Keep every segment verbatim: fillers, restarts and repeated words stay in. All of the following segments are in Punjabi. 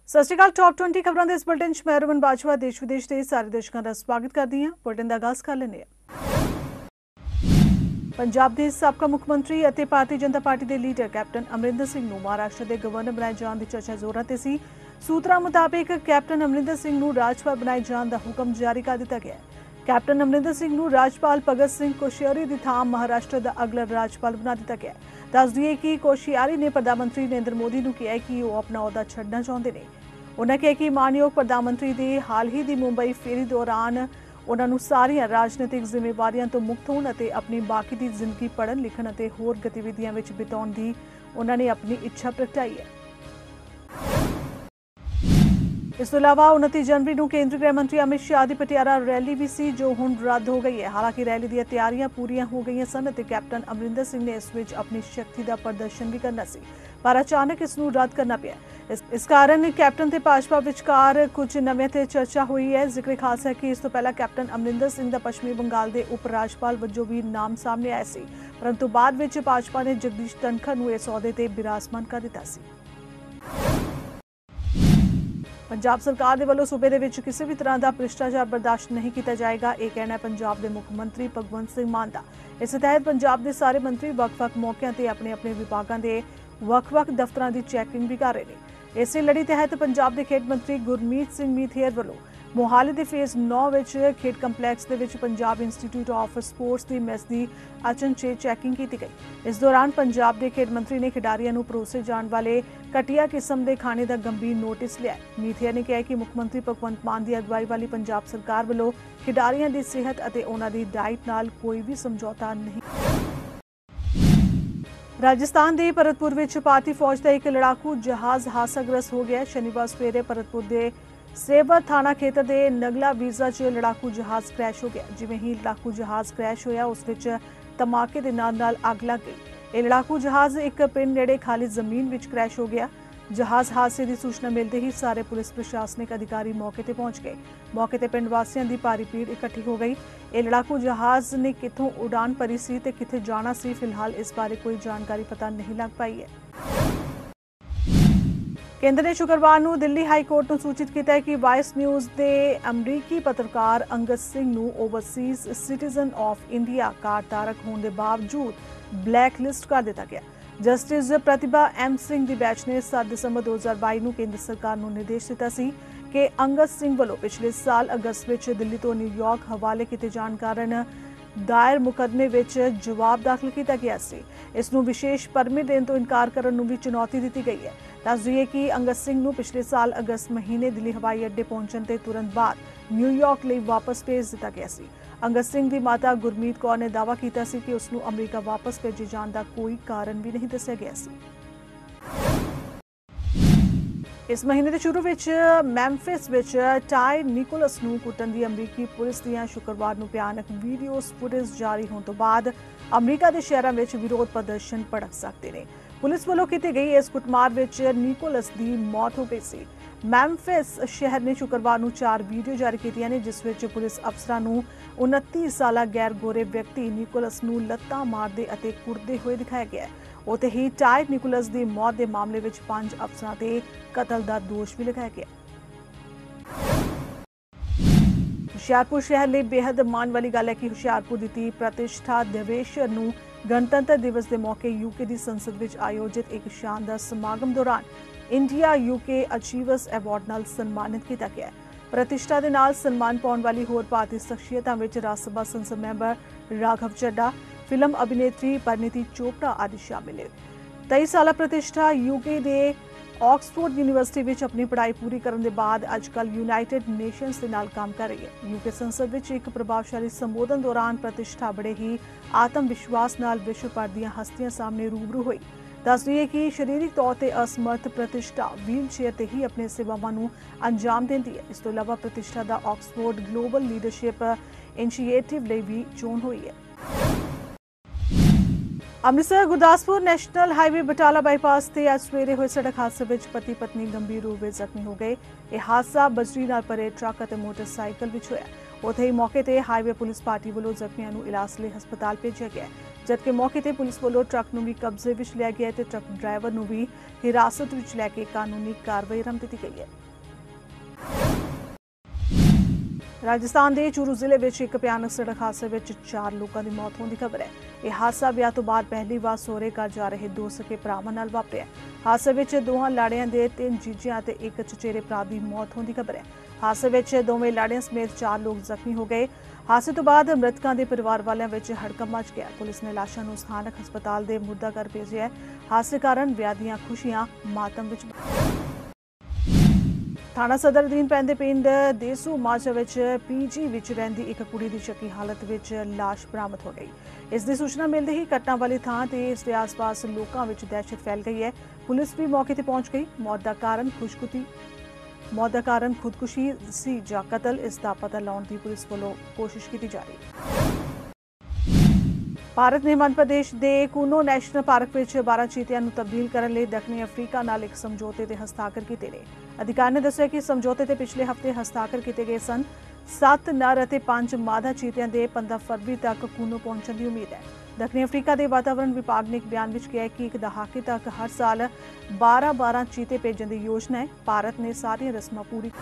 ਸਤਿ ਸ਼੍ਰੀ ਅਕਾਲ। ਟੌਪ ट्वेंटी ਖਬਰਾਂ ਦੇ ਇਸ ਬੁਲਟਨ 'ਚ ਮੈਂ ਰਮਨ ਬਾਜਵਾ ਦੇਸ਼ ਵਿਦੇਸ਼ ਦੇ ਸਾਰੇ ਦਰਸ਼ਕਾਂ ਦਾ ਸਵਾਗਤ ਕਰਦੀ ਹਾਂ। ਬੁਲਟਨ ਦਾ ਆਗਾਜ਼ ਕਰ ਲੈਂਦੇ ਹਾਂ। ਪੰਜਾਬ ਦੇ ਸਾਬਕਾ ਮੁੱਖ ਮੰਤਰੀ ਅਤੇ ਭਾਰਤੀ ਜਨਤਾ ਪਾਰਟੀ ਦੇ ਲੀਡਰ ਕੈਪਟਨ ਅਮਰਿੰਦਰ ਸਿੰਘ ਨੂੰ ਮਹਾਰਾਸ਼ਟਰ ਦੇ ਗਵਰਨਰ ਬਣਾਏ ਜਾਣ ਦੀ ਚਰਚਾ ਜ਼ੋਰਾਂ ਤੇ ਸੀ। ਸੂਤਰਾਂ ਮੁਤਾਬਿਕ ਕੈਪਟਨ ਅਮਰਿੰਦਰ ਸਿੰਘ ਨੂੰ ਰਾਜਪਾਲ ਬਣਾਏ ਜਾਣ ਦਾ ਹੁਕਮ ਜਾਰੀ ਕਰ ਦਿੱਤਾ ਗਿਆ ਹੈ। ਕੈਪਟਨ ਅਮਰਿੰਦਰ ਸਿੰਘ ਨੂੰ ਰਾਜਪਾਲ ਭਗਤ ਸਿੰਘ ਕੋਸ਼ਿਆਰੀ ਦੀ ਥਾਂ ਮਹਾਰਾਸ਼ਟਰ ਦਾ ਅਗਲਾ ਰਾਜਪਾਲ ਬਣਾ ਦਿੱਤਾ ਗਿਆ ਹੈ। ਦੱਸ ਦਈਏ ਕਿ ਕੋਸ਼ਿਆਰੀ ਨੇ ਪ੍ਰਧਾਨ ਮੰਤਰੀ ਨਰਿੰਦਰ ਮੋਦੀ ਨੂੰ ਕਿਹਾ ਕਿ ਉਹ ਆਪਣਾ ਅਹੁਦਾ ਛੱਡਣਾ ਚਾਹੁੰਦੇ ਨੇ। उन्होंने कहा कि मानयोग प्रधानमंत्री की हाल ही की मुंबई फेरी दौरान उन्होंने सारिया राजनीतिक जिम्मेवारियों तो मुक्त होने और अपनी बाकी की जिंदगी पढ़न लिखण और होर गतिविधियों में बिताउण की उन्होंने अपनी इच्छा प्रगटाई है। इस तो इलावा उनतीस जनवरी को केंद्रीय गृह मंत्री अमित शाह की पटियाला रैली भी सी जो हुण रद्द हो गई है। हालांकि रैली दी तैयारियां पूरियां हो गई सन और कैप्टन अमरिंदर सिंह ने इस विच अपनी शक्ति का प्रदर्शन भी करना सी, पर अचानक इसनूं रद्द करना पिया। इस, इस कारण कैप्टन ते भाजपा विचकार कुछ नवें ते चर्चा हुई है। जिक्र खास है कि इस तो पहला कैप्टन अमरिंदर सिंह का पश्चिमी बंगाल के उप राज्यपाल वजों भी नाम सामने आया सी, परंतु बाद विच भाजपा ने जगदीश धनखड़ नूं इस अहुदे ते बिराजमान कर दिता सी। पंजाब सरकार के वालों सूबे के किसी भी तरह का भ्रिष्टाचार बर्दाश्त नहीं किया जाएगा, यह कहना है पंजाब के मुख मंत्री भगवंत सिंह मान का। इस तहत पंजाब के सारे मंत्री वक्-वक् मौकों पर अपने अपने विभागों के वक्-वक् दफ्तरों की चैकिंग भी कर रहे हैं। इस लड़ी तहत पंजाब के खेड मंत्री गुरमीत सिंह मीथेर वालों मोहाली के फेज नौ विच खेड कंपलैक्स के विच पंजाब इंस्टीट्यूट ऑफ स्पोर्ट्स की मैस की अचनचेत चैकिंग की गई। इस दौरान पंजाब के खेड मंत्री ने खिडारियों को परोसे जाने वाले घटिया किस्म के खाने का गंभीर नोटिस लिया। मीथेर ने कहा कि मुख मंत्री भगवंत मान की अगवाई वाली पंजाब सरकार वालों खिडारियों की सेहत और उन्होंने डाइट नाल कोई भी समझौता नहीं। राजस्थान के भरतपुर में भारतीय फौज का एक लड़ाकू जहाज हादसाग्रस्त हो गया। शनिवार सवेरे भरतपुर के सेवर थाना खेतर के नगला वीजा च लड़ाकू जहाज क्रैश हो गया। जिवें ही लड़ाकू जहाज क्रैश होया उस विच धमाके के नाल नाल अग लग गई। यह लड़ाकू जहाज एक पिंड नेड़े खाली जमीन विच क्रैश हो गया। जहाज हादसे की सूचना मिलते ही सारे पुलिस प्रशासनिक अधिकारी मौके पर पहुंच गए। मौके पर पिंड वासियों की भारी भीड़ इकट्ठी हो गई। यह लड़ाकू जहाज ने कितों उड़ान भरी सी ते किथे जाना सी, फिलहाल इस बारे कोई जानकारी पता नहीं लग पाई है। केंद्र ने शुक्रवार को दिल्ली हाई कोर्ट को सूचित किया है कि वाइस न्यूज़ के अमरीकी पत्रकार अंगद सिंह को overseas citizen of India card धारक होने के बावजूद ब्लैक लिस्ट कर दिया गया। जस्टिस प्रतिभा एम सिंह की बैच ने सात दिसंबर दो हज़ार बाई को केंद्र सरकार को निर्देश दिता सी कि अंगद सिंह वालों पिछले साल अगस्त में दिल्ली तो न्यूयॉर्क हवाले किए जाने कारण दायर मुकदमे विच जवाब दाखिल किया गया सी। इसनूं विशेष परमिट देने तो इनकार करने नूं भी चुनौती दी गई है। दस दईए कि अंगद सिंह नूं पिछले साल अगस्त महीने दिल्ली हवाई अड्डे पहुंचने के तुरंत बाद न्यूयॉर्क लिए वापस भेज दिता गया सी। अंगद सिंह की माता गुरमीत कौर ने दावा किया सी कि उसनूं अमरीका वापस भेजे जाने का कोई कारण भी नहीं दस्सिया गया सी। इस महीने के शुरू में मैम्फिस विच टाई निकोलस नूं कुटन दी अमरीकी पुलिस दियां शुक्रवार नूं भयानक वीडियो फुटेज जारी होने तो बाद अमरीका के शहरों में विरोध प्रदर्शन भड़क सकते हैं। पुलिस वालों की गई इस कुटमार विच निकोलस की मौत हो गई सी। मैम्फिस शहर ने शुक्रवार को चार वीडियो जारी की ने जिस विच पुलिस अफसरां नूं उनतीस साला गैर गोरे व्यक्ति निकोलस नूं लत्तां मारदे अते कुटदे हुए दिखाया गया है। उत्ते ही टाई निकोलस की मौत के मामले में पांच अफसरां ते कतल का दोष भी लगाया गया। हुशियारपुर शहर लिए बेहद मान वाली गल है कि हुशियारपुर की प्रतिष्ठा देवेश्वर नूं गणतंत्र दिवस के मौके यूके की संसद में आयोजित एक शानदार समागम दौरान इंडिया यूके अचीवर्स अवार्ड नाल सन्मानित किया गया। प्रतिष्ठा के नाल सन्मान पाने वाली होर भारतीय शख्सियतां विच राज्य सभा संसद मैंबर राघव चड्ढा, फिल्म अभिनेत्री परिणीति चोपड़ा आदि शामिल है। तेईस साल प्रतिष्ठा यूके के ऑक्सफोर्ड यूनिवर्सिटी में अपनी पढ़ाई पूरी करने के बाद अजकल यूनाइटेड नेशंस के नाल काम कर रही है। यूके संसद में एक प्रभावशाली संबोधन दौरान प्रतिष्ठा बड़े ही आत्मविश्वास नाल विश्व भर दीयां हस्तियां सामने रूबरू हुई। दस दईए कि शारीरिक तौर पर असमर्थ प्रतिष्ठा व्हील चेयर से ही अपने सेवावां नूं अंजाम देंदी है। इस तो इलावा प्रतिष्ठा का ऑक्सफोर्ड ग्लोबल लीडरशिप इनिशिएटिव लिए भी चोन हुई है। Amritsar Gurdaspur national highway Batala bypass से आज सवेरे हुए सड़क हादसे में पति पत्नी गंभीर रूप से जख्मी हो गए। यह हादसा बजरी नाल भरे ट्रक और मोटरसाइकिल विच होया। ਉੱਥੇ ਹੀ ਮੌਕੇ ਤੇ ਹਾਈਵੇ ਪੁਲਿਸ ਪਾਰਟੀ ਵੱਲੋਂ ਜ਼ਖਮੀਆਂ ਨੂੰ ਇਲਾਜ ਲਈ ਹਸਪਤਾਲ ਭੇਜਿਆ ਗਿਆ, ਜਦਕਿ ਮੌਕੇ ਤੇ ਪੁਲਿਸ ਵੱਲੋਂ ਟਰੱਕ ਨੂੰ ਵੀ ਕਬਜ਼ੇ ਵਿੱਚ ਲਿਆ ਗਿਆ ਤੇ ਟਰੱਕ ਡਰਾਈਵਰ ਨੂੰ ਵੀ ਹਿਰਾਸਤ ਵਿੱਚ ਲੈ ਕੇ ਕਾਨੂੰਨੀ ਕਾਰਵਾਈ ਆਰੰਭ ਦਿੱਤੀ ਗਈ ਹੈ। ਰਾਜਸਥਾਨ ਦੇ ਚੂਰੂ ਜ਼ਿਲ੍ਹੇ ਵਿੱਚ ਇੱਕ ਭਿਆਨਕ ਸੜਕ ਹਾਦਸੇ ਵਿੱਚ ਚਾਰ ਲੋਕਾਂ ਦੀ ਮੌਤ ਹੋਣ ਦੀ ਖਬਰ ਹੈ। ਇਹ ਹਾਦਸਾ ਵਿਆਹ ਤੋਂ ਬਾਅਦ ਪਹਿਲੀ ਵਾਰ ਸਹੁਰੇ ਘਰ ਜਾ ਰਹੇ ਦੋ ਸਕੇ ਭਰਾਵਾਂ ਨਾਲ ਵਾਪਰਿਆ। ਹਾਦਸੇ ਵਿੱਚ ਦੋਹਾਂ ਲਾੜਿਆਂ ਦੇ ਤਿੰਨ ਜੀਜਿਆਂ ਅਤੇ ਇੱਕ ਚਚੇਰੇ ਭਰਾ ਦੀ ਮੌਤ ਹੋਣ ਦੀ ਖਬਰ ਹੈ। ਹਾਦਸੇ ਵਿੱਚ ਦੋਵੇਂ ਲਾੜਿਆਂ ਸਮੇਤ ਚਾਰ ਲੋਕ ਜ਼ਖਮੀ ਹੋ ਗਏ। ਹਾਦਸੇ ਤੋਂ ਬਾਅਦ ਮ੍ਰਿਤਕਾਂ ਦੇ ਪਰਿਵਾਰ ਵਾਲਿਆਂ ਵਿੱਚ ਹੜਕੰਪ ਮਚ ਗਿਆ। ਪੁਲਿਸ ਨੇ ਲਾਸ਼ਾਂ ਨੂੰ ਸਥਾਨਕ ਹਸਪਤਾਲ ਦੇ ਮੁਰਦਾ ਘਰ ਭੇਜਿਆ ਹੈ। ਹਾਦਸੇ ਕਾਰਨ ਵਿਆਹ ਦੀਆਂ ਖੁਸ਼ੀਆਂ ਮਾਤਮ ਵਿੱਚ। ਥਾਣਾ ਸਦਰ ਅਧੀਨ ਪੈਂਦੇ ਪਿੰਡ ਦੇਸੂ ਮਾਝਾ ਵਿੱਚ ਪੀਜੀ ਵਿੱਚ ਰਹਿੰਦੀ ਇੱਕ ਕੁੜੀ ਦੀ ਸ਼ੱਕੀ ਹਾਲਤ ਵਿੱਚ ਲਾਸ਼ ਬਰਾਮਦ ਹੋ ਗਈ। ਇਸ ਦੀ ਸੂਚਨਾ ਮਿਲਦੇ ਹੀ ਘਟਨਾ ਵਾਲੀ ਥਾਂ ਤੇ ਇਸ ਦੇ ਆਸ-ਪਾਸ ਲੋਕਾਂ ਵਿੱਚ ਦਹਿਸ਼ਤ ਫੈਲ ਗਈ ਹੈ। ਪੁਲਿਸ ਵੀ ਮੌਕੇ ਤੇ ਪਹੁੰਚ ਗਈ। ਮੌਤ ਦਾ ਕਾਰਨ ਖੁਦਕੁਸ਼ੀ ਮੌਤ ਦਾ ਕਾਰਨ ਖੁਦਕੁਸ਼ੀ ਸੀ ਜਾਂ ਕਤਲ, ਇਸ ਦਾ ਪਤਾ ਲਾਉਣ ਦੀ ਪੁਲਿਸ ਵੱਲੋਂ ਕੋਸ਼ਿਸ਼ ਕੀਤੀ ਜਾ ਰਹੀ ਹੈ। ਭਾਰਤ ਨੇ ਮੱਧ ਪ੍ਰਦੇਸ਼ ਦੇ ਕੂਨੋ ਨੈਸ਼ਨਲ ਪਾਰਕ ਵਿੱਚ ਬਾਰਾਂ ਚੀਤਿਆਂ ਨੂੰ ਤਬਦੀਲ ਕਰਨ ਲਈ ਦੱਖਣੀ ਅਫਰੀਕਾ ਨਾਲ ਇੱਕ ਸਮਝੌਤੇ ਤੇ ਹਸਤਾਖਰ ਕੀਤੇ ਨੇ। ਅਧਿਕਾਰੀ ਨੇ ਦੱਸਿਆ ਕਿ ਸਮਝੌਤੇ ਤੇ ਪਿਛਲੇ ਹਫ਼ਤੇ ਹਸਤਾਖਰ ਕੀਤੇ ਗਏ ਸਨ। ਸੱਤ ਨਰ ਅਤੇ ਪੰਜ ਮਾਦਾ ਚੀਤਿਆਂ ਦੇ ਪੰਦਰਾਂ ਫਰਵਰੀ ਤੱਕ ਕੂਨੋ ਪਹੁੰਚਣ ਦੀ ਉਮੀਦ ਹੈ। ਦੱਖਣੀ ਅਫਰੀਕਾ ਦੇ ਵਾਤਾਵਰਣ ਵਿਭਾਗ ਨੇ ਇੱਕ ਬਿਆਨ ਵਿੱਚ ਕਿਹਾ ਕਿ ਇੱਕ ਦਹਾਕੇ ਤੱਕ ਹਰ ਸਾਲ ਬਾਰਾਂ ਬਾਰਾਂ ਚੀਤੇ ਭੇਜਣ ਦੀ ਯੋਜਨਾ ਹੈ। ਭਾਰਤ ਨੇ ਸਾਰੀਆਂ ਰਸਮਾਂ ਪੂਰੀ।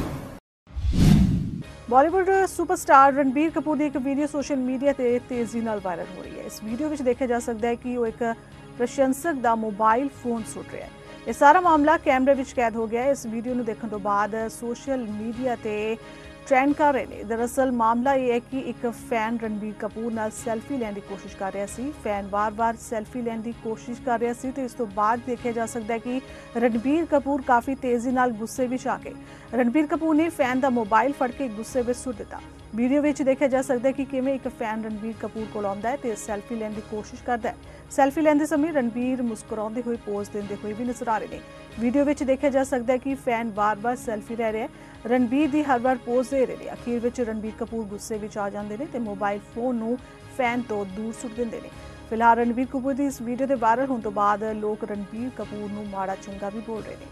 ਬਾਲੀਵੁੱਡ ਸੁਪਰਸਟਾਰ ਰਣਬੀਰ ਕਪੂਰ ਦੀ ਇੱਕ ਵੀਡੀਓ ਸੋਸ਼ਲ ਮੀਡੀਆ ਤੇ ਤੇਜ਼ੀ ਨਾਲ ਵਾਇਰਲ ਹੋ ਰਹੀ ਹੈ। ਇਸ ਵੀਡੀਓ ਵਿੱਚ ਦੇਖਿਆ ਜਾ ਸਕਦਾ ਹੈ ਕਿ ਉਹ ਇੱਕ ਪ੍ਰਸ਼ੰਸਕ ਦਾ ਮੋਬਾਈਲ ਫੋਨ ਸੁੱਟ ਰਿਹਾ ਹੈ। ਇਹ ਸਾਰਾ ਮਾਮਲਾ ਕੈਮਰੇ ਵਿੱਚ ਕੈਦ ਹੋ ਗਿਆ ਹੈ। ਇਸ ਵੀਡੀਓ ਨੂੰ ਦੇਖਣ ਤੋਂ ਬਾਅਦ ਸੋਸ਼ਲ ਮੀਡੀਆ ਤੇ ਟ੍ਰੈਂਡ ਕਰ ਰਹੇ ਨੇ। ਦਰਅਸਲ ਮਾਮਲਾ ਇਹ ਹੈ ਕਿ ਇੱਕ ਫੈਨ ਰਣਬੀਰ ਕਪੂਰ ਨਾਲ ਸੈਲਫੀ ਲੈਣ ਦੀ ਕੋਸ਼ਿਸ਼ ਕਰ ਰਿਹਾ ਸੀ। ਫੈਨ ਵਾਰ-ਵਾਰ ਸੈਲਫੀ ਲੈਣ ਦੀ ਕੋਸ਼ਿਸ਼ ਕਰ ਰਿਹਾ ਸੀ ਤੇ ਇਸ ਤੋਂ ਬਾਅਦ ਦੇਖਿਆ ਜਾ ਸਕਦਾ ਹੈ ਕਿ ਰਣਬੀਰ ਕਪੂਰ ਕਾਫੀ ਤੇਜ਼ੀ ਨਾਲ ਗੁੱਸੇ ਵਿੱਚ ਆ ਗਏ। ਰਣਬੀਰ ਕਪੂਰ ਨੇ ਫੈਨ ਦਾ ਮੋਬਾਈਲ ਫੜ ਕੇ ਗੁੱਸੇ ਵਿੱਚ ਸੁੱਟ ਦਿੱਤਾ। ਵੀਡੀਓ ਵਿੱਚ ਦੇਖਿਆ ਜਾ ਸਕਦਾ ਹੈ ਕਿ ਕਿਵੇਂ ਇੱਕ ਫੈਨ ਰਣਬੀਰ ਕਪੂਰ ਕੋਲ ਆਉਂਦਾ ਹੈ ਤੇ ਸੈਲਫੀ ਲੈਣ ਦੀ ਕੋਸ਼ਿਸ਼ ਕਰਦਾ ਹੈ। ਸੈਲਫੀ ਲੈਂਦੇ ਸਮੇਂ ਰਣਬੀਰ ਮੁਸਕਰਾਉਂਦੇ ਹੋਏ ਪੋਜ਼ ਦਿੰਦੇ ਹੋਏ ਵੀ ਨਜ਼ਰ ਆ ਰਹੇ ਨੇ। ਵੀਡੀਓ ਵਿੱਚ ਦੇਖਿਆ ਜਾ ਸਕਦਾ ਹੈ ਕਿ ਫੈਨ ਵਾਰ-ਵਾਰ ਸੈਲਫੀ ਲੈ ਰਿਹਾ ਹੈ। ਰਣਬੀਰ ਦੀ ਹਰ ਵਾਰ ਪੋਜ਼ ਦੇ ਰਹੇ ਨੇ। ਅਖੀਰ ਵਿੱਚ ਰਣਬੀਰ ਕਪੂਰ ਗੁੱਸੇ ਵਿੱਚ ਆ ਜਾਂਦੇ ਨੇ ਤੇ ਮੋਬਾਈਲ ਫੋਨ ਨੂੰ ਫੈਨ ਤੋਂ ਦੂਰ ਸੁੱਟ ਦਿੰਦੇ ਨੇ। ਫਿਲਹਾਲ ਰਣਬੀਰ ਕਪੂਰ ਦੀ ਇਸ ਵੀਡੀਓ ਦੇ ਵਾਇਰਲ ਹੋਣ ਤੋਂ ਬਾਅਦ ਲੋਕ ਰਣਬੀਰ ਕਪੂਰ ਨੂੰ ਮਾੜਾ ਚੰਗਾ ਵੀ ਬੋਲ ਰਹੇ ਨੇ।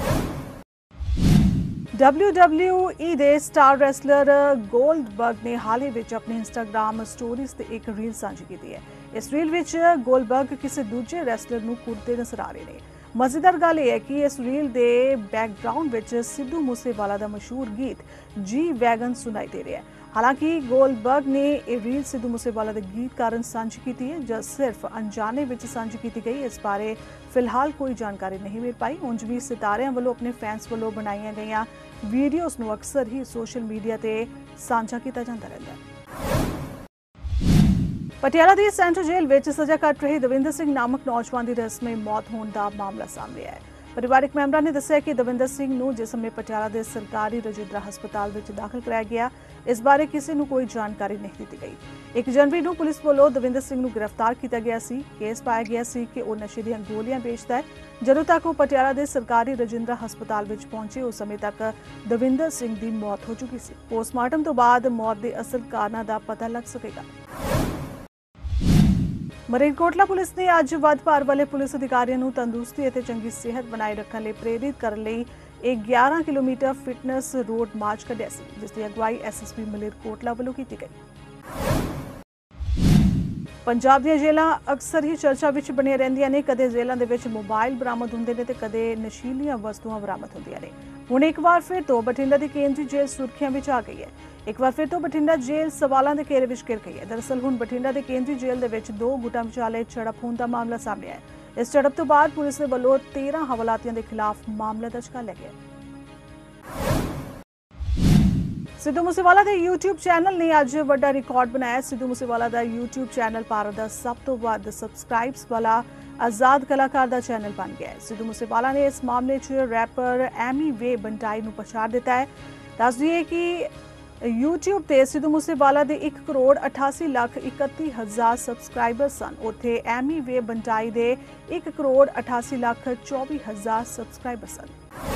ਡਬਲਿਊ ਡਬਲਿਊ ਈ ਦੇ ਸਟਾਰ ਰੈਸਲਰ ਗੋਲਡਬਰਗ ਨੇ ਹਾਲ ਹੀ ਵਿੱਚ ਆਪਣੀ ਇੰਸਟਾਗ੍ਰਾਮ ਸਟੋਰੀਜ਼ ਤੇ ਇੱਕ ਰੀਲ ਸਾਂਝੀ ਕੀਤੀ ਹੈ। ਇਸ ਰੀਲ ਵਿੱਚ ਗੋਲਡਬਰਗ ਕਿਸੇ ਦੂਜੇ ਰੈਸਲਰ ਨੂੰ ਕੁੱਟਦੇ ਨਜ਼ਰ ਆ ਰਹੇ ਨੇ। ਮਜ਼ੇਦਾਰ ਗੱਲ ਇਹ ਹੈ ਕਿ ਇਸ ਰੀਲ ਦੇ ਬੈਕਗ੍ਰਾਉਂਡ ਵਿੱਚ ਸਿੱਧੂ ਮੂਸੇਵਾਲਾ ਦਾ ਮਸ਼ਹੂਰ ਗੀਤ ਜੀ ਵੈਗਨ ਸੁਣਾਈ ਦੇ ਰਿਹਾ ਹੈ। ਹਾਲਾਂਕਿ ਗੋਲਡਬਰਗ ਨੇ ਇਹ ਰੀਲ ਸਿੱਧੂ ਮੂਸੇਵਾਲਾ ਦੇ ਗੀਤ ਕਾਰਨ ਸਾਂਝੀ ਕੀਤੀ ਹੈ ਜਾਂ ਸਿਰਫ ਅਣਜਾਣੇ ਵਿੱਚ ਸਾਂਝੀ ਕੀਤੀ ਗਈ, ਇਸ ਬਾਰੇ ਫਿਲਹਾਲ ਕੋਈ ਜਾਣਕਾਰੀ ਨਹੀਂ ਮਿਲ ਪਾਈ। ਉਂਝ ਵੀ ਸਿਤਾਰਿਆਂ ਵੱਲੋਂ ਆਪਣੇ ਫੈਨਸ ਵੱਲੋਂ ਬਣਾਈਆਂ ਗਈਆਂ ਵੀਡੀਓਜ਼ ਨੂੰ ਅਕਸਰ ਹੀ ਸੋਸ਼ਲ ਮੀਡੀਆ ਤੇ ਸਾਂਝਾ ਕੀਤਾ ਜਾਂਦਾ ਰਹਿੰਦਾ ਹੈ। ਪਟਿਆਲਾ ਦੀ ਸੈਂਟਰਲ ਜੇਲ੍ਹ ਵਿੱਚ ਸਜ਼ਾ ਕੱਟ ਰਹੇ ਦਵਿੰਦਰ ਸਿੰਘ ਨਾਮਕ ਨੌਜਵਾਨ ਦੀ ਰਹੱਸਮਈ ਮੌਤ ਹੋਣ ਦਾ ਮਾਮਲਾ ਸਾਹਮਣੇ ਆਇਆ ਹੈ। ਪਰਿਵਾਰਕ ਮੈਂਬਰਾਂ ਨੇ ਦੱਸਿਆ ਕਿ ਦਵਿੰਦਰ ਸਿੰਘ ਨੂੰ ਜਿਸ ਸਮੇਂ ਪਟਿਆਲਾ ਦੇ ਸਰਕਾਰੀ ਰਜਿੰਦਰਾ ਹਸਪਤਾਲ ਵਿੱਚ ਦਾਖਲ ਕਰਾਇਆ ਗਿਆ, ਇਸ ਬਾਰੇ ਕਿਸੇ ਨੂੰ ਕੋਈ ਜਾਣਕਾਰੀ ਨਹੀਂ ਦਿੱਤੀ ਗਈ। ਇੱਕ ਜਨਵਰੀ ਨੂੰ ਪੁਲਿਸ ਵੱਲੋਂ ਦਵਿੰਦਰ ਸਿੰਘ ਨੂੰ ਗ੍ਰਿਫਤਾਰ ਕੀਤਾ ਗਿਆ ਸੀ। ਕੇਸ ਪਾਇਆ ਗਿਆ ਸੀ ਕਿ ਉਹ ਨਸ਼ੇ ਦੀਆਂ ਗੋਲੀਆਂ ਵੇਚਦਾ ਹੈ। ਜਦੋਂ ਤੱਕ ਉਹ ਪਟਿਆਲਾ ਦੇ ਸਰਕਾਰੀ ਰਜਿੰਦਰਾ ਹਸਪਤਾਲ ਵਿੱਚ ਪਹੁੰਚੇ, ਉਸ ਸਮੇਂ ਤੱਕ ਦਵਿੰਦਰ ਸਿੰਘ ਦੀ ਮੌਤ ਹੋ ਚੁੱਕੀ ਸੀ। ਪੋਸਟਮਾਰਟਮ ਤੋਂ ਬਾਅਦ ਮੌਤ ਦੇ ਅਸਲ ਕਾਰਨਾਂ ਦਾ ਪਤਾ ਲੱਗ ਸਕੇਗਾ। ਮਲੇਰਕੋਟਲਾ ਪੁਲਿਸ ਨੇ ਅੱਜ ਵੱਧ ਭਾਰ ਵਾਲੇ ਪੁਲਿਸ ਅਧਿਕਾਰੀਆਂ ਨੂੰ ਤੰਦਰੁਸਤੀ ਅਤੇ ਚੰਗੀ ਸਿਹਤ ਬਣਾਏ ਰੱਖਣ ਲਈ ਪ੍ਰੇਰਿਤ ਕਰਨ ਲਈ ਇੱਕ ਗਿਆਰਾਂ ਕਿਲੋਮੀਟਰ ਫਿਟਨੈਸ ਰੋਡ ਮਾਰਚ ਕੱਢਿਆ ਸੀ, ਜਿਸ ਦੀ ਅਗਵਾਈ ਐਸ ਐਸ ਪੀ ਮਲੇਰਕੋਟਲਾ ਵੱਲੋਂ ਕੀਤੀ ਗਈ। ਪੰਜਾਬ ਦੀਆਂ ਜੇਲ੍ਹਾਂ ਅਕਸਰ ਹੀ ਚਰਚਾ ਵਿੱਚ ਬਣੀਆਂ ਰਹਿੰਦੀਆਂ ਨੇ। ਕਦੇ ਜੇਲ੍ਹਾਂ ਦੇ ਵਿੱਚ ਮੋਬਾਈਲ ਬਰਾਮਦ ਹੁੰਦੇ ਨੇ ਤੇ ਕਦੇ ਨਸ਼ੀਲੀਆਂ ਵਸਤੂਆਂ ਬਰਾਮਦ ਹੁੰਦੀਆਂ ਨੇ। ਹੁਣ ਇੱਕ ਵਾਰ ਫਿਰ ਤੋਂ ਬਠਿੰਡਾ ਦੀ ਕੇਂਦਰੀ ਜੇਲ੍ਹ ਸੁਰਖੀਆਂ ਵਿੱਚ ਆ ਗਈ ਹੈ। ਇੱਕ ਵਾਰ ਫਿਰ ਤੋਂ ਬਠਿੰਡਾ ਜੇਲ੍ਹ ਸਵਾਲਾਂ ਦੇ ਘੇਰੇ ਵਿੱਚ ਘਿਰ ਗਈ ਹੈ। ਦਰਅਸਲ ਹੁਣ ਬਠਿੰਡਾ ਦੇ ਕੇਂਦਰੀ ਜੇਲ੍ਹ ਦੇ ਵਿੱਚ ਦੋ ਗੁੱਟਾਂ ਵਿਚਾਲੇ ਝੜਪ ਹੋਣ ਦਾ ਮਾਮਲਾ ਸਾਹਮਣੇ ਆਇਆ ਹੈ। ਇਸ ਝੜਪ ਤੋਂ ਬਾਅਦ ਪੁਲਿਸ ਦੇ ਵੱਲੋਂ ਤੇਰਾਂ ਹਵਾਲਾਤੀਆਂ ਦੇ ਖਿਲਾਫ ਮਾਮਲਾ ਦਰਜ ਕਰ ਲਿਆ ਗਿਆ। ਸਿੱਧੂ ਮੂਸੇਵਾਲਾ ਦੇ YouTube ਚੈਨਲ ਨੇ ਅੱਜ ਵੱਡਾ ਰਿਕਾਰਡ ਬਣਾਇਆ। ਸਿੱਧੂ ਮੂਸੇਵਾਲਾ ਦਾ YouTube ਚੈਨਲ ਭਾਰਤ ਦਾ ਸਭ ਤੋਂ ਵੱਧ ਸਬਸਕ੍ਰਾਈਬਸ ਵਾਲਾ ਆਜ਼ਾਦ ਕਲਾਕਾਰ ਦਾ ਚੈਨਲ ਬਣ ਗਿਆ ਹੈ। ਸਿੱਧੂ ਮੂਸੇਵਾਲਾ ਨੇ ਇਸ ਮਾਮਲੇ 'ਚ ਰੈਪਰ ਐਮੀ ਵੇ ਬੰਟਾਈ ਨੂੰ ਪਛਾੜ ਦਿੱਤਾ ਹੈ। ਦੱਸ ਦਈਏ ਕਿ YouTube ਤੇ ਸਿੱਧੂ ਮੂਸੇਵਾਲਾ ਦੇ ਇੱਕ ਕਰੋੜ ਅਠਾਸੀ ਲੱਖ ਇਕੱਤੀ ਹਜ਼ਾਰ ਸਬਸਕ੍ਰਾਈਬਰ ਸਨ। ਉੱਥੇ ਐਮੀ ਵੇ ਬੰਟਾਈ ਦੇ ਇੱਕ ਕਰੋੜ ਅਠਾਸੀ ਲੱਖ ਚੌਵੀ ਹਜ਼ਾਰ ਸਬਸਕ੍ਰਾਈਬਰ ਸਨ।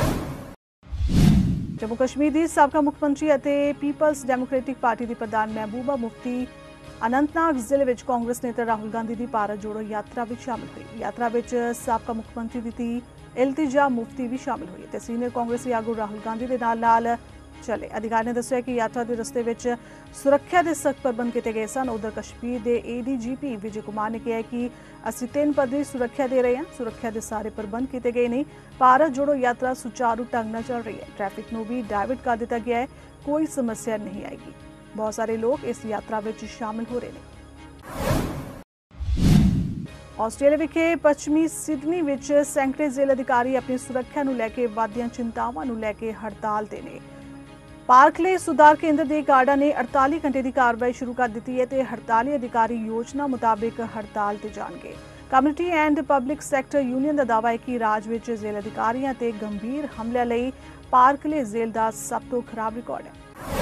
ਜੰਮੂ ਕਸ਼ਮੀਰ ਦੀ ਸਾਬਕਾ ਮੁੱਖ ਮੰਤਰੀ ਅਤੇ ਪੀਪਲਸ ਡੈਮੋਕ੍ਰੈਟਿਕ ਪਾਰਟੀ ਦੀ ਪ੍ਰਧਾਨ ਮਹਿਬੂਬਾ ਮੁਫਤੀ ਅਨੰਤਨਾਗ ਜ਼ਿਲ੍ਹੇ ਵਿੱਚ ਕਾਂਗਰਸ ਨੇਤਾ ਰਾਹੁਲ ਗਾਂਧੀ ਦੀ ਭਾਰਤ ਜੋੜੋ ਯਾਤਰਾ ਵਿੱਚ ਸ਼ਾਮਲ ਹੋਈ। ਯਾਤਰਾ ਵਿੱਚ ਸਾਬਕਾ ਮੁੱਖ ਮੰਤਰੀ ਦੀ ਧੀ ਇਲਤਿਜਾ ਮੁਫਤੀ ਵੀ ਸ਼ਾਮਲ ਹੋਈ ਤੇ ਸੀਨੀਅਰ ਕਾਂਗਰਸੀ ਆਗੂ ਰਾਹੁਲ ਗਾਂਧੀ ਦੇ ਨਾਲ ਨਾਲ चले। अधिकारी ने दस्सिया कि यात्रा के रस्ते विच सुरक्षा के सख्त प्रबंध किए गए सन। उधर कश्मीर के A D G P Vijay Kumar ने कहा कि असीं तीन पद्धरी सुरक्षा दे रहे हैं। सुरक्षा के सारे प्रबंध किए गए ने। भारत जोड़ो यात्रा सुचारू ढंग नाल चल रही है। ट्रैफिक नूं भी डाइवर्ट कर दिता गया है। कोई समस्या नहीं आएगी। बहुत सारे लोग इस यात्रा विच शामिल हो रहे हैं। ਆਸਟ੍ਰੇਲੀਆ ਵਿਖੇ ਪੱਛਮੀ ਸਿਡਨੀ ਵਿੱਚ ਸੈਂਕੜੇ ਜ਼ੇਲ੍ਹ ਅਧਿਕਾਰੀ ਆਪਣੀ ਸੁਰੱਖਿਆ ਨੂੰ ਲੈ ਕੇ ਵੱਧਦੀਆਂ ਚਿੰਤਾਵਾਂ ਨੂੰ ਲੈ ਕੇ ਹੜਤਾਲ ਤੇ ਨੇ। ਪਾਰਕਲੇ ਸੁਧਾਰ ਕੇਂਦਰ ਦੇ ਗਾਰਡਾਂ ਨੇ ਅੜਤਾਲੀ ਘੰਟੇ ਦੀ ਕਾਰਵਾਈ ਸ਼ੁਰੂ ਕਰ ਦਿੱਤੀ ਹੈ ਤੇ ਹੜਤਾਲੀ ਅਧਿਕਾਰੀ ਯੋਜਨਾ ਮੁਤਾਬਿਕ ਹੜਤਾਲ ਤੇ ਜਾਣਗੇ। Community and public sector union ਦਾ ਦਾਅਵਾ ਹੈ ਕਿ ਰਾਜ ਵਿੱਚ ਜ਼ੇਲ੍ਹ ਅਧਿਕਾਰੀਆਂ ਤੇ ਗੰਭੀਰ ਹਮਲਿਆਂ ਲਈ ਪਾਰਕਲੇ ਜ਼ੇਲ੍ਹ ਦਾ ਸਭ ਤੋਂ ਖਰਾਬ ਰਿਕਾਰਡ ਹੈ।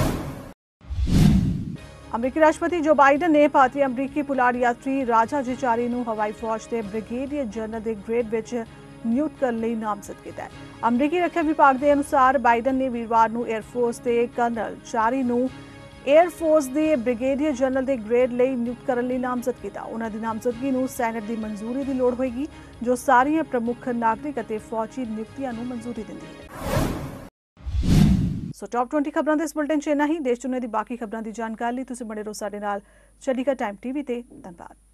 अमरीकी राष्ट्रपति जो बाइडन ने भारतीय अमरीकी पुलाड़ यात्री राजा जिचारी नूं हवाई फौज के ब्रिगेडियर जनरल के ग्रेड विच नियुक्त करने लई नामजद किया है। अमरीकी रक्षा विभाग के अनुसार बाइडन ने वीरवार नूं एयरफोर्स के कर्नल चारी नूं एयरफोर्स के ब्रिगेडियर जनरल के ग्रेड लई नियुक्त करने लई नामजद किया। उन्हां दी नामजदगी नूं सैनेट की मंजूरी की लोड़ होएगी, जो सारियां प्रमुख नागरिक अते फौजी नियुक्तियां नूं मंजूरी दिंदी है। सो टॉप ट्वेंटी खबरों के इस बुलेटिन च इन्ना ही। देश दुनिया की बाकी खबरों की जानकारी लिए तुसीं बने रहो साडे नाल। चंडीगढ़ टाइम टीवी ते। धन्यवाद।